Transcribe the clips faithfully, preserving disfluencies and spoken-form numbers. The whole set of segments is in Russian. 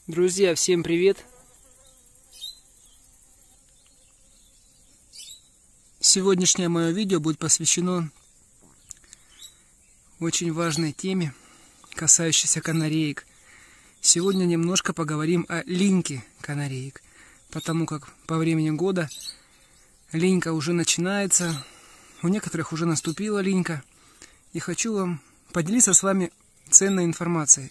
Друзья, всем привет! Сегодняшнее мое видео будет посвящено очень важной теме, касающейся канареек. Сегодня немножко поговорим о линьке канареек, потому как по времени года линька уже начинается, у некоторых уже наступила линька, и хочу вам поделиться с вами ценной информацией.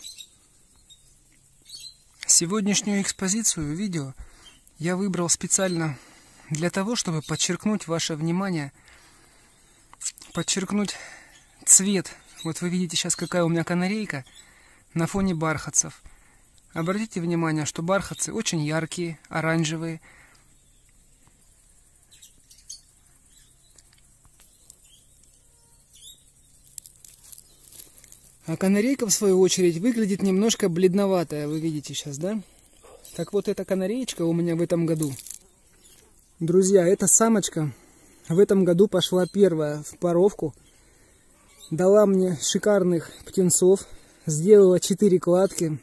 Сегодняшнюю экспозицию видео я выбрал специально для того, чтобы подчеркнуть ваше внимание, подчеркнуть цвет. Вот вы видите сейчас, какая у меня канарейка на фоне бархатцев. Обратите внимание, что бархатцы очень яркие, оранжевые. А канарейка, в свою очередь, выглядит немножко бледноватая, вы видите сейчас, да? Так вот, эта канареечка у меня в этом году. Друзья, эта самочка в этом году пошла первая в паровку. Дала мне шикарных птенцов, сделала четыре кладки.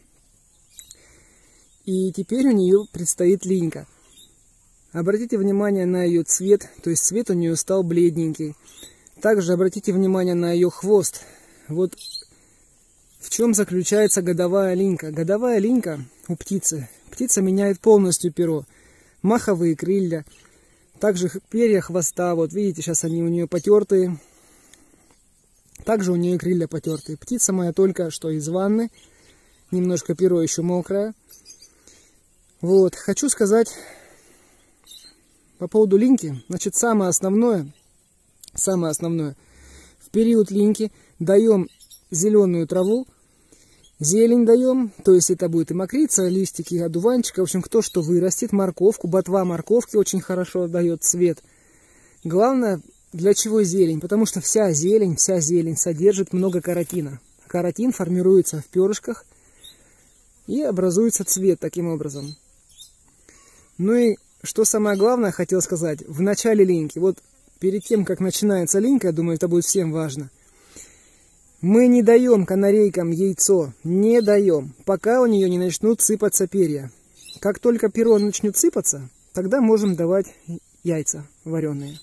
И теперь у нее предстоит линька. Обратите внимание на ее цвет, то есть цвет у нее стал бледненький. Также обратите внимание на ее хвост. Вот в чем заключается годовая линька. Годовая линька у птицы. Птица меняет полностью перо. Маховые крылья. Также перья хвоста. Вот видите, сейчас они у нее потертые. Также у нее крылья потертые. Птица моя только что из ванны. Немножко перо еще мокрое. Вот. Хочу сказать по поводу линьки. Значит, самое основное. Самое основное. В период линьки даем зеленую траву, зелень даем, то есть это будет и мокрица, листики одуванчика, в общем, кто что вырастет, морковку, ботва морковки очень хорошо дает цвет. Главное, для чего зелень? Потому что вся зелень, вся зелень содержит много каротина. Каротин формируется в перышках и образуется цвет таким образом. Ну и что самое главное, хотел сказать, в начале линьки, вот перед тем, как начинается линька, я думаю, это будет всем важно, мы не даем канарейкам яйцо, не даем, пока у нее не начнут сыпаться перья. Как только перо начнет сыпаться, тогда можем давать яйца вареные.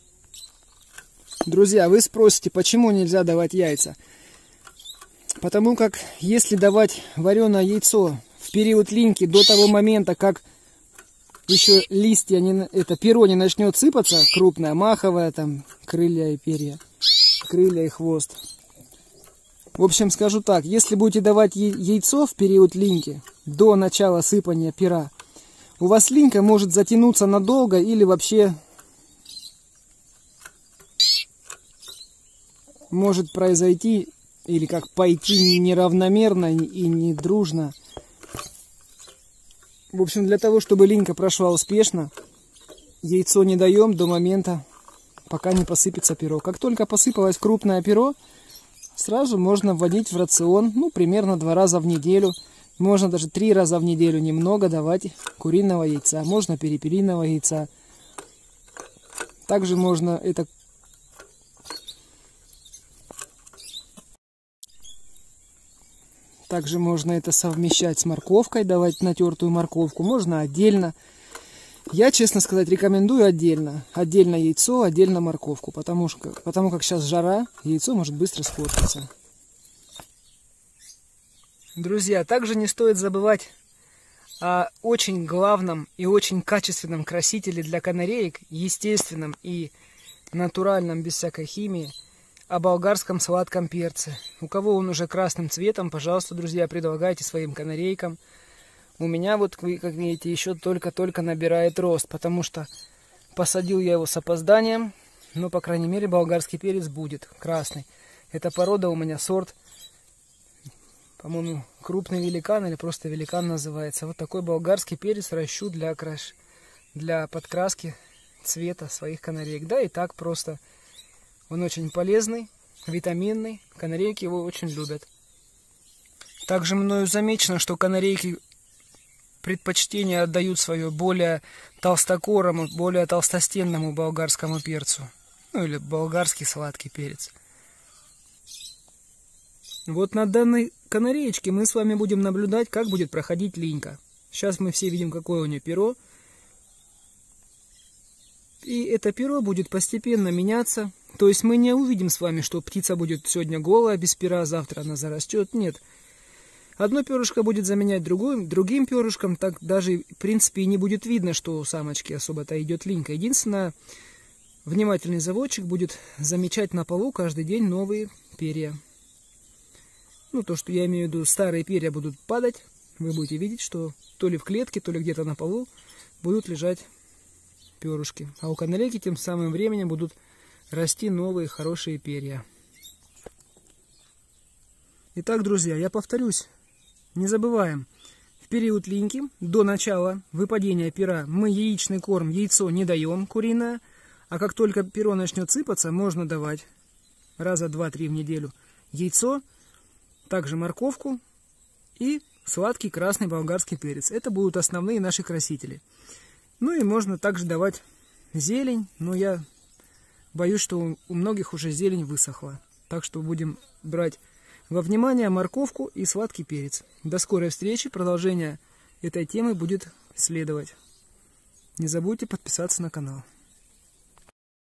Друзья, вы спросите, почему нельзя давать яйца? Потому как если давать вареное яйцо в период линьки до того момента, как еще листья, не, это перо не начнет сыпаться, крупное, маховое, там, крылья и перья, крылья и хвост. В общем, скажу так, если будете давать яйцо в период линьки, до начала сыпания пера, у вас линька может затянуться надолго или вообще может произойти, или как пойти неравномерно и не дружно. В общем, для того, чтобы линька прошла успешно, яйцо не даем до момента, пока не посыпется перо. Как только посыпалось крупное перо, сразу можно вводить в рацион, ну, примерно два раза в неделю. Можно даже три раза в неделю немного давать куриного яйца. Можно перепелиного яйца. Также можно это... Также можно это совмещать с морковкой, давать натертую морковку. Можно отдельно. Я, честно сказать, рекомендую отдельно. Отдельно яйцо, отдельно морковку. Потому, что, потому как сейчас жара, яйцо может быстро испортиться. Друзья, также не стоит забывать о очень главном и очень качественном красителе для канареек, естественном и натуральном, без всякой химии, о болгарском сладком перце. У кого он уже красным цветом, пожалуйста, друзья, предлагайте своим канарейкам. У меня вот, как видите, еще только-только набирает рост, потому что посадил я его с опозданием, но, по крайней мере, болгарский перец будет красный. Эта порода у меня сорт, по-моему, крупный великан или просто великан называется. Вот такой болгарский перец ращу для, окраш... для подкраски цвета своих канареек. Да и так просто. Он очень полезный, витаминный, канарейки его очень любят. Также мною замечено, что канарейки предпочтение отдают свое более толстокорому, более толстостенному болгарскому перцу. Ну или болгарский сладкий перец. Вот на данной канареечке мы с вами будем наблюдать, как будет проходить линька. Сейчас мы все видим, какое у нее перо. И это перо будет постепенно меняться. То есть мы не увидим с вами, что птица будет сегодня голая, без пера, завтра она зарастет. Нет. Одно перышко будет заменять другим, другим перышком. Так даже, в принципе, и не будет видно, что у самочки особо-то идет линька. Единственное, внимательный заводчик будет замечать на полу каждый день новые перья. Ну, то, что я имею в виду, старые перья будут падать. Вы будете видеть, что то ли в клетке, то ли где-то на полу будут лежать перышки. А у канарейки тем самым временем будут расти новые хорошие перья. Итак, друзья, я повторюсь. Не забываем, в период линьки до начала выпадения пера мы яичный корм, яйцо не даем куриное. А как только перо начнет сыпаться, можно давать раза два-три в неделю яйцо, также морковку и сладкий красный болгарский перец. Это будут основные наши красители. Ну и можно также давать зелень, но я боюсь, что у многих уже зелень высохла. Так что будем брать во внимание морковку и сладкий перец. До скорой встречи. Продолжение этой темы будет следовать. Не забудьте подписаться на канал.